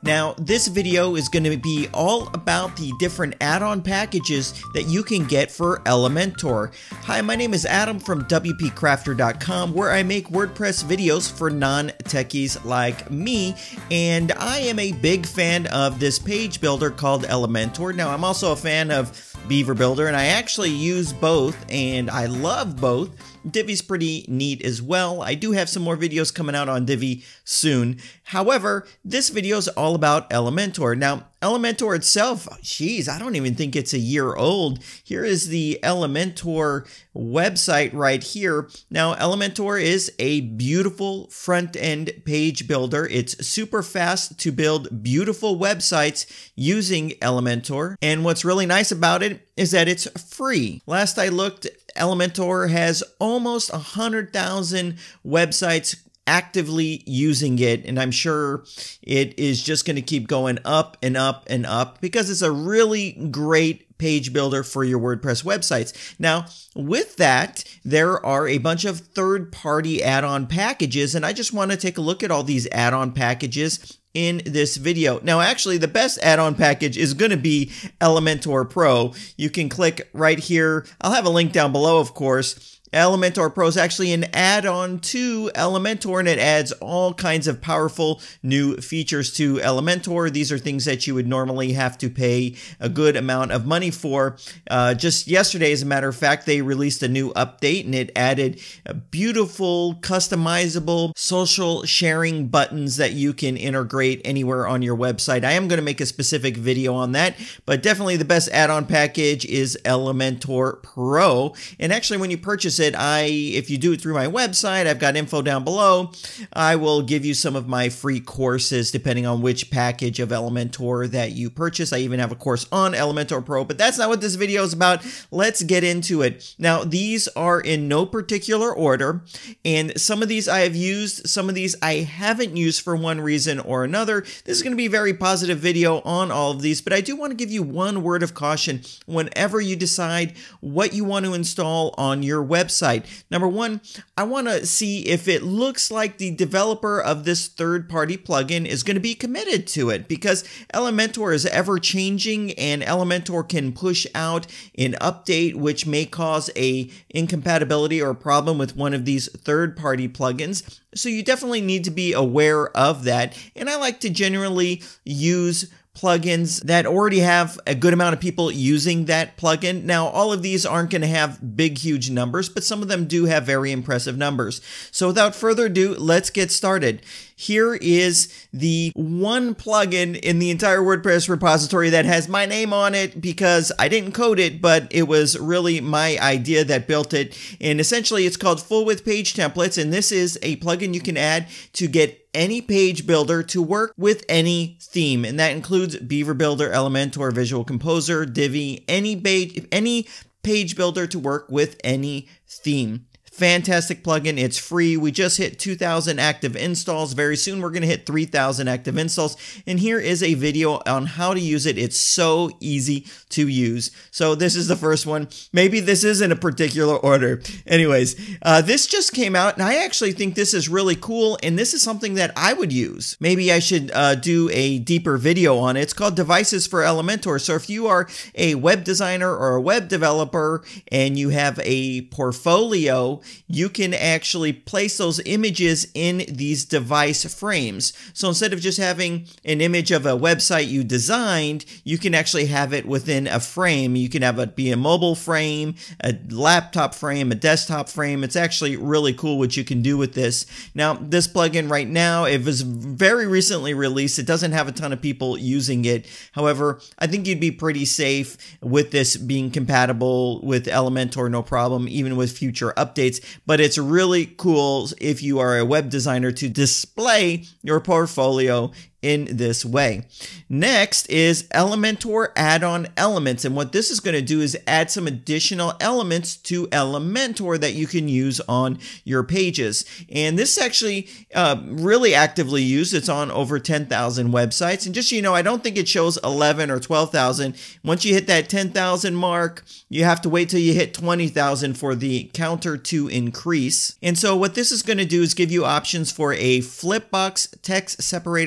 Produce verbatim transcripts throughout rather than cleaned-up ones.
Now, this video is going to be all about the different add-on packages that you can get for Elementor. Hi, my name is Adam from W P Crafter dot com, where I make WordPress videos for non-techies like me, and I am a big fan of this page builder called Elementor. Now, I'm also a fan of Beaver Builder, and I actually use both, and I love both. Divi's pretty neat as well. I do have some more videos coming out on Divi soon. However, this video is all about Elementor. Now, Elementor itself, geez, I don't even think it's a year old. Here is the Elementor website right here. Now, Elementor is a beautiful front-end page builder. It's super fast to build beautiful websites using Elementor. And what's really nice about it is that it's free. Last I looked, Elementor has almost one hundred thousand websites actively using it, and I'm sure it is just going to keep going up and up and up because it's a really great page builder for your WordPress websites. Now, with that, there are a bunch of third-party add-on packages, and I just want to take a look at all these add-on packages in this video. Now, actually, the best add-on package is going to be Elementor Pro. You can click right here. I'll have a link down below, of course. Elementor Pro is actually an add-on to Elementor, and it adds all kinds of powerful new features to Elementor. These are things that you would normally have to pay a good amount of money for. Uh, just yesterday, as a matter of fact, they released a new update, and it added beautiful, customizable social sharing buttons that you can integrate anywhere on your website. I am going to make a specific video on that, but definitely the best add-on package is Elementor Pro. And actually, when you purchase it, I, if you do it through my website, I've got info down below. I will give you some of my free courses depending on which package of Elementor that you purchase. I even have a course on Elementor Pro, but that's not what this video is about. Let's get into it. Now, these are in no particular order, and some of these I have used, some of these I haven't used for one reason or another. This is going to be a very positive video on all of these, but I do want to give you one word of caution whenever you decide what you want to install on your website. Site. Number one, I want to see if it looks like the developer of this third-party plugin is going to be committed to it, because Elementor is ever-changing, and Elementor can push out an update which may cause a incompatibility or a problem with one of these third-party plugins. So you definitely need to be aware of that, and I like to generally use plugins that already have a good amount of people using that plugin. Now, all of these aren't going to have big, huge numbers, but some of them do have very impressive numbers. So without further ado, let's get started. Here is the one plugin in the entire WordPress repository that has my name on it because I didn't code it, but it was really my idea that built it. And essentially, it's called Full Width Page Templates, and this is a plugin you can add to get any page builder to work with any theme, and that includes Beaver Builder, Elementor, Visual Composer, Divi, any page, any page builder to work with any theme. Fantastic plugin. It's free. We just hit two thousand active installs. Very soon we're going to hit three thousand active installs. And here is a video on how to use it. It's so easy to use. So this is the first one. Maybe this is in a particular order. Anyways, uh, this just came out, and I actually think this is really cool, and this is something that I would use. Maybe I should uh, do a deeper video on it. It's called Devices for Elementor. So if you are a web designer or a web developer and you have a portfolio, you can actually place those images in these device frames. So instead of just having an image of a website you designed, you can actually have it within a frame. You can have it be a mobile frame, a laptop frame, a desktop frame. It's actually really cool what you can do with this. Now, this plugin right now, it was very recently released. It doesn't have a ton of people using it. However, I think you'd be pretty safe with this being compatible with Elementor, no problem, even with future updates. But it's really cool if you are a web designer to display your portfolio in this way. Next is Elementor add-on elements, and what this is going to do is add some additional elements to Elementor that you can use on your pages. And this is actually uh, really actively used. It's on over ten thousand websites, and just so you know, I don't think it shows eleven or twelve thousand. Once you hit that ten thousand mark, you have to wait till you hit twenty thousand for the counter to increase. And so what this is going to do is give you options for a flipbox text separator, a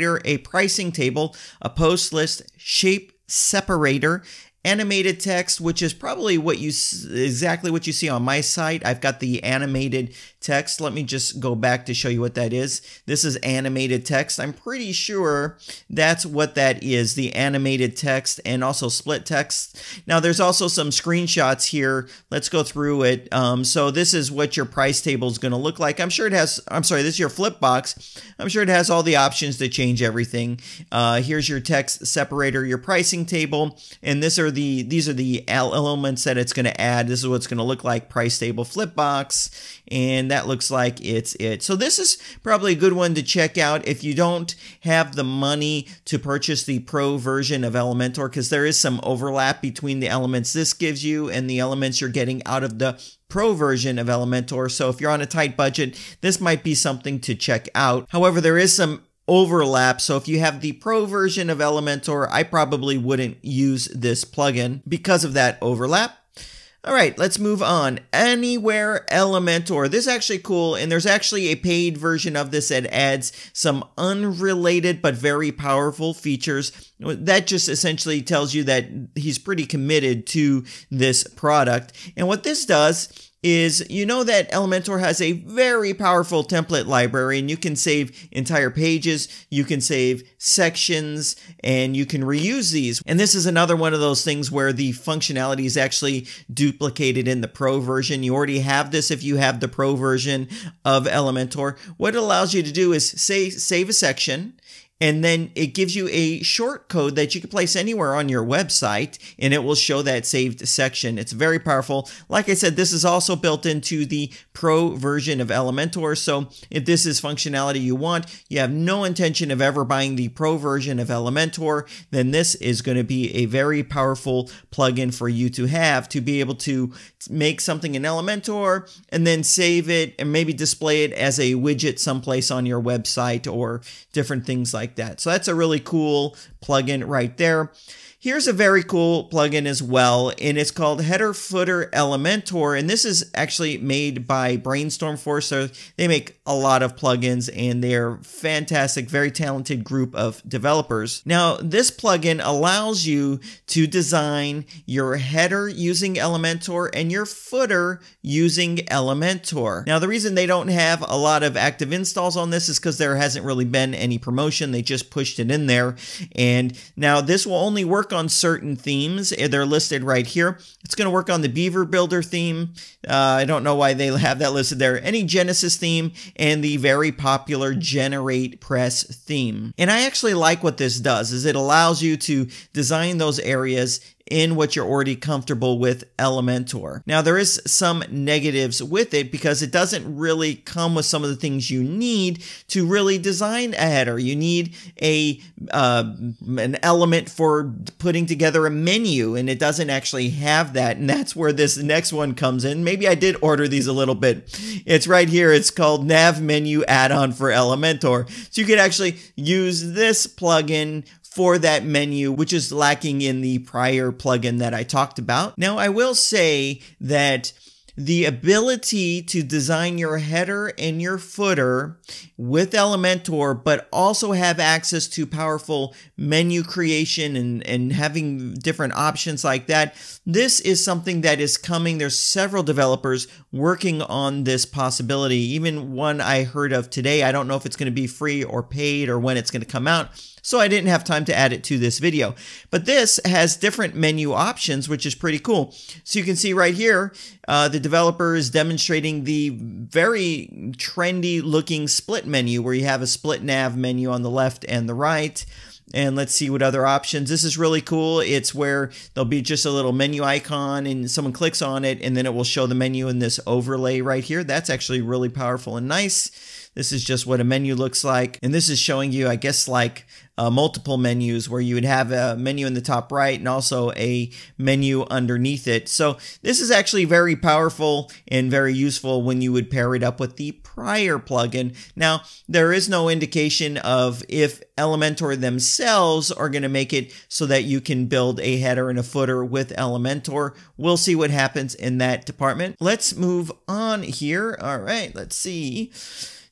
pricing table, a post list, shape separator, animated text, which is probably what you exactly what you see on my site. I've got the animated text. Let me just go back to show you what that is. This is animated text. I'm pretty sure that's what that is, the animated text, and also split text. Now there's also some screenshots here. Let's go through it. Um, so this is what your price table is going to look like. I'm sure it has, I'm sorry, this is your flip box. I'm sure it has all the options to change everything. Uh, here's your text separator, your pricing table, and this are the these are the elements that it's going to add. This is what it's going to look like: price table, flip box, and that looks like it's it. So this is probably a good one to check out if you don't have the money to purchase the pro version of Elementor, because there is some overlap between the elements this gives you and the elements you're getting out of the pro version of Elementor. So if you're on a tight budget, this might be something to check out. However, there is some overlap. So if you have the pro version of Elementor, I probably wouldn't use this plugin because of that overlap. All right, let's move on. Anywhere Elementor. This is actually cool, and there's actually a paid version of this that adds some unrelated but very powerful features. That just essentially tells you that he's pretty committed to this product. And what this does is, you know that Elementor has a very powerful template library, and you can save entire pages, you can save sections, and you can reuse these. And this is another one of those things where the functionality is actually duplicated in the pro version. You already have this if you have the pro version of Elementor. What it allows you to do is say save a section, and then it gives you a short code that you can place anywhere on your website, and it will show that saved section. It's very powerful. Like I said, this is also built into the pro version of Elementor. So if this is functionality you want, you have no intention of ever buying the pro version of Elementor, then this is going to be a very powerful plugin for you to have to be able to make something in Elementor and then save it and maybe display it as a widget someplace on your website or different things like that. So that's a really cool plugin right there. Here's a very cool plugin as well, and it's called Header Footer Elementor, and this is actually made by Brainstorm Force. So they make a lot of plugins, and they're fantastic, very talented group of developers. Now, this plugin allows you to design your header using Elementor and your footer using Elementor. Now, the reason they don't have a lot of active installs on this is because there hasn't really been any promotion. They just pushed it in there, and now this will only work on certain themes. They're listed right here. It's going to work on the Beaver Builder theme. Uh, I don't know why they have that listed there. Any Genesis theme and the very popular Generate Press theme. And I actually like what this does, is it allows you to design those areas in what you're already comfortable with Elementor. Now, there is some negatives with it because it doesn't really come with some of the things you need to really design a header. You need a uh, an element for putting together a menu, and it doesn't actually have that, and that's where this next one comes in. Maybe I did order these a little bit. It's right here. It's called Nav Menu add-on for Elementor. So you could actually use this plugin for that menu, which is lacking in the prior plugin that I talked about. Now, I will say that the ability to design your header and your footer with Elementor, but also have access to powerful menu creation and, and having different options like that, this is something that is coming. There's several developers working on this possibility. Even one I heard of today. I don't know if it's going to be free or paid or when it's going to come out, so I didn't have time to add it to this video. But this has different menu options, which is pretty cool. So you can see right here, uh, the developer is demonstrating the very trendy looking split menu where you have a split nav menu on the left and the right. And let's see what other options. This is really cool. It's where there'll be just a little menu icon and someone clicks on it and then it will show the menu in this overlay right here. That's actually really powerful and nice. This is just what a menu looks like. And this is showing you, I guess, like uh, multiple menus where you would have a menu in the top right and also a menu underneath it. So this is actually very powerful and very useful when you would pair it up with the prior plugin. Now, there is no indication of if Elementor themselves are going to make it so that you can build a header and a footer with Elementor. We'll see what happens in that department. Let's move on here. All right, let's see.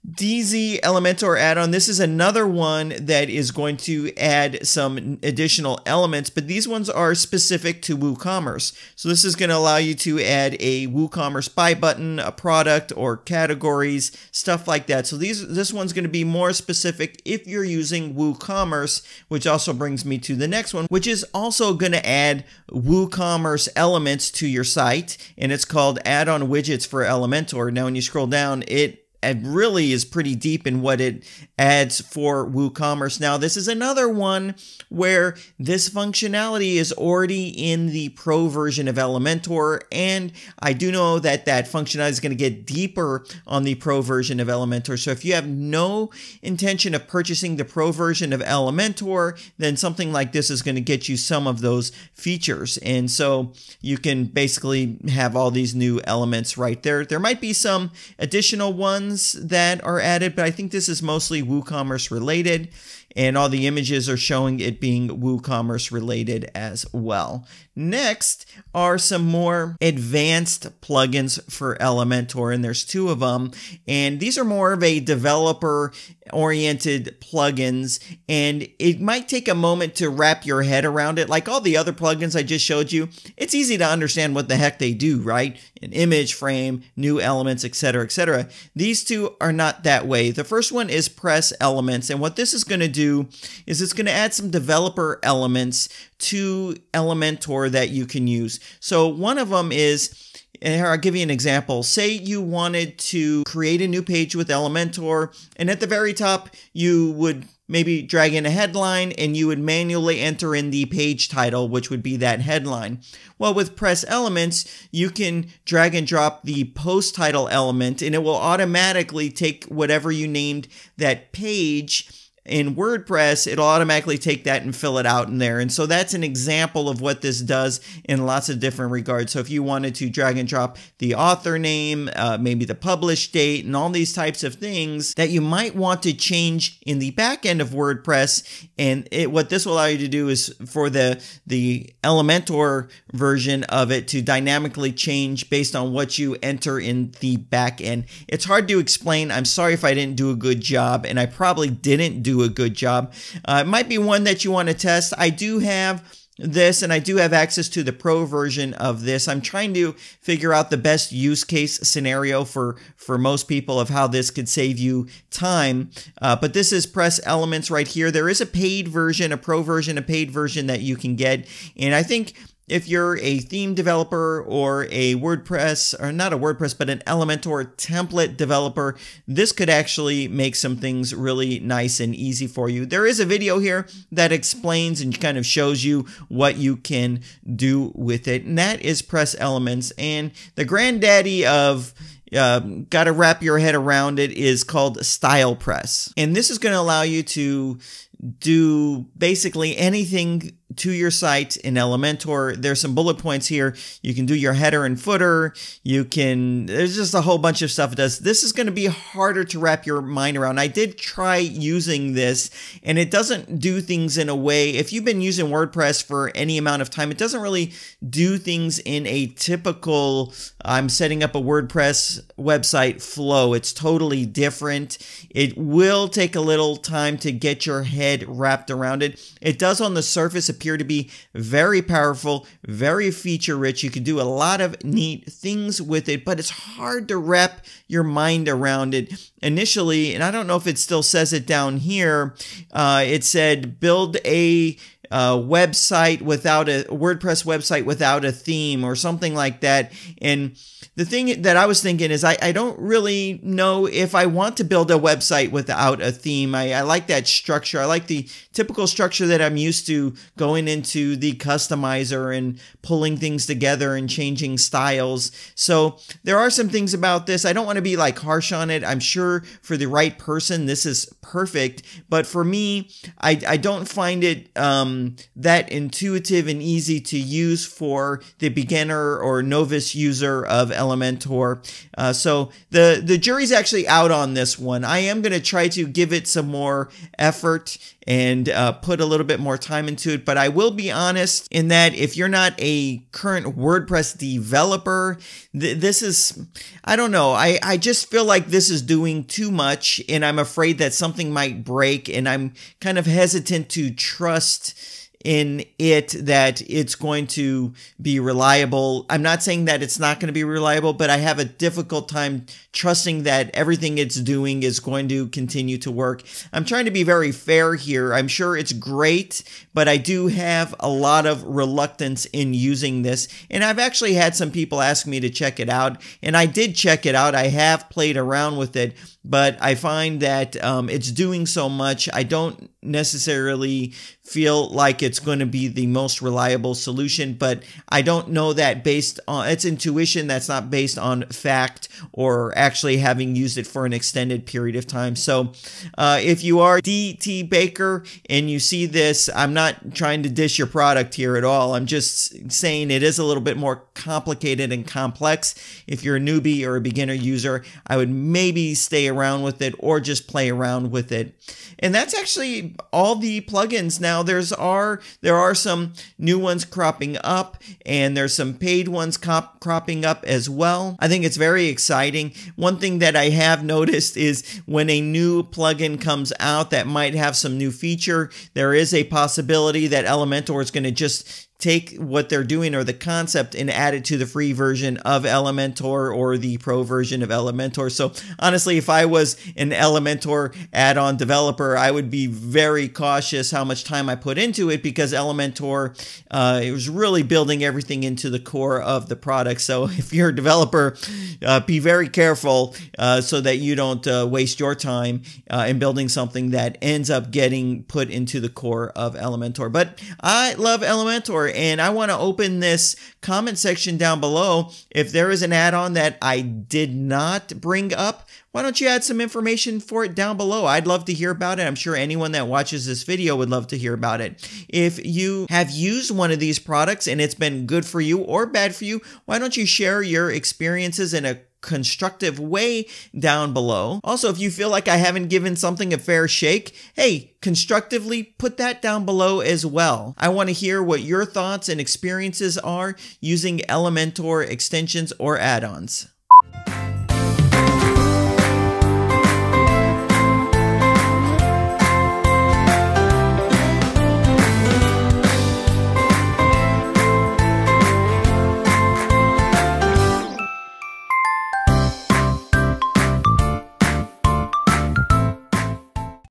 D Z Elementor add-on. This is another one that is going to add some additional elements, but these ones are specific to WooCommerce. So this is going to allow you to add a WooCommerce buy button, a product or categories, stuff like that. So these this one's going to be more specific if you're using WooCommerce, which also brings me to the next one, which is also going to add WooCommerce elements to your site, and it's called Add-on Widgets for Elementor. Now when you scroll down, it It really is pretty deep in what it adds for WooCommerce. Now, this is another one where this functionality is already in the Pro version of Elementor, and I do know that that functionality is going to get deeper on the Pro version of Elementor. So if you have no intention of purchasing the Pro version of Elementor, then something like this is going to get you some of those features. And so you can basically have all these new elements right there. There might be some additional ones that are added, but I think this is mostly WooCommerce related, and all the images are showing it being WooCommerce related as well. Next are some more advanced plugins for Elementor, and there's two of them, and these are more of a developer oriented plugins, and it might take a moment to wrap your head around it. Like all the other plugins I just showed you, it's easy to understand what the heck they do, right? An image frame, new elements, et cetera, et cetera. These two are not that way. The first one is Press Elements, and what this is going to do is it's going to add some developer elements to Elementor that you can use. So one of them is, and here I'll give you an example. Say you wanted to create a new page with Elementor, and at the very top you would maybe drag in a headline and you would manually enter in the page title, which would be that headline. Well, with Press Elements, you can drag and drop the post title element, and it will automatically take whatever you named that page. In WordPress, it'll automatically take that and fill it out in there. And so that's an example of what this does in lots of different regards. So if you wanted to drag and drop the author name, uh, maybe the publish date, and all these types of things that you might want to change in the back end of WordPress, and it, what this will allow you to do is for the, the Elementor version of it to dynamically change based on what you enter in the back end. It's hard to explain. I'm sorry if I didn't do a good job, and I probably didn't do a good job. Uh, it might be one that you want to test. I do have this, and I do have access to the Pro version of this. I'm trying to figure out the best use case scenario for, for most people of how this could save you time. Uh, but this is Press Elements right here. There is a paid version, a Pro version, a paid version that you can get. And I think if you're a theme developer or a WordPress, or not a WordPress, but an Elementor template developer, this could actually make some things really nice and easy for you. There is a video here that explains and kind of shows you what you can do with it, and that is Press Elements. And the granddaddy of Uh, got to wrap your head around it is called Style Press. And this is going to allow you to do basically anything to your site in Elementor. There's some bullet points here. You can do your header and footer. You can, there's just a whole bunch of stuff it does. This is going to be harder to wrap your mind around. I did try using this, and it doesn't do things in a way, if you've been using WordPress for any amount of time, it doesn't really do things in a typical, I'm setting up a WordPress website flow. It's totally different. It will take a little time to get your head wrapped around it. It does on the surface appear to be very powerful, very feature rich. You can do a lot of neat things with it, but it's hard to wrap your mind around it initially. And I don't know if it still says it down here. Uh, it said build a uh, website without a WordPress website without a theme or something like that. And the thing that I was thinking is I, I don't really know if I want to build a website without a theme. I, I like that structure. I like the typical structure that I'm used to, going into the customizer and pulling things together and changing styles. So there are some things about this. I don't want to be like harsh on it. I'm sure for the right person, this is perfect. But for me, I, I don't find it um, um, that intuitive and easy to use for the beginner or novice user of Elementor. Uh, so the, the jury's actually out on this one. I am going to try to give it some more effort and uh, put a little bit more time into it. But I will be honest in that if you're not a current WordPress developer, th this is, I don't know, I, I just feel like this is doing too much, and I'm afraid that something might break, and I'm kind of hesitant to trust in it that it's going to be reliable. I'm not saying that it's not going to be reliable, but I have a difficult time trusting that everything it's doing is going to continue to work. I'm trying to be very fair here. I'm sure it's great, but I do have a lot of reluctance in using this. And I've actually had some people ask me to check it out, and I did check it out. I have played around with it, but I find that um, it's doing so much, I don't necessarily feel like it's going to be the most reliable solution. But I don't know that based on, it's intuition, that's not based on fact or actually having used it for an extended period of time. So uh, if you are D T Baker and you see this, I'm not trying to dish your product here at all. I'm just saying it is a little bit more complicated and complex. If you're a newbie or a beginner user, I would maybe stay around with it or just play around with it. And that's actually all the plugins. Now there's are there are some new ones cropping up, and there's some paid ones cop, cropping up as well. I think it's very exciting. One thing that I have noticed is when a new plugin comes out that might have some new feature, there is a possibility that Elementor is going to just take what they're doing or the concept and add it to the free version of Elementor or the pro version of Elementor. So honestly, if I was an Elementor add-on developer, I would be very cautious how much time I put into it, because Elementor uh, it was really building everything into the core of the product. So if you're a developer, uh, be very careful uh, so that you don't uh, waste your time uh, in building something that ends up getting put into the core of Elementor. But I love Elementor, and I want to open this comment section down below. If there is an add-on that I did not bring up, why don't you add some information for it down below? I'd love to hear about it. I'm sure anyone that watches this video would love to hear about it. If you have used one of these products and it's been good for you or bad for you, why don't you share your experiences in a constructive way down below? Also, if you feel like I haven't given something a fair shake, hey, constructively put that down below as well. I want to hear what your thoughts and experiences are using Elementor extensions or add-ons.